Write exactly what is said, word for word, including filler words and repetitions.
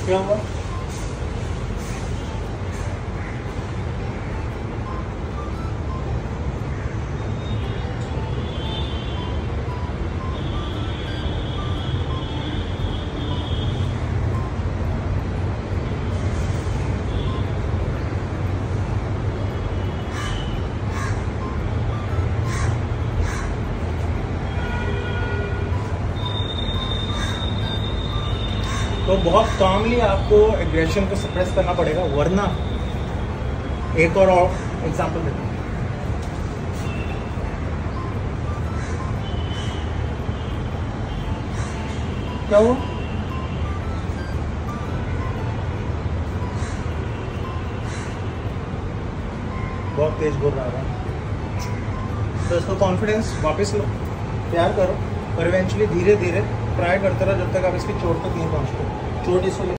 क्या हुआ? तो बहुत कामली आपको एग्रेशन को सप्रेस करना पड़ेगा, वरना एक और एग्जांपल देता हूँ। क्या हुआ? बहुत तेज बोल रहा है, तो इसको कॉन्फिडेंस वापस लो, प्यार करो और इवेंचुअली धीरे धीरे ट्राई करते रहो जब तक आप इसकी चोट तक नहीं पहुंचते। चोट इसको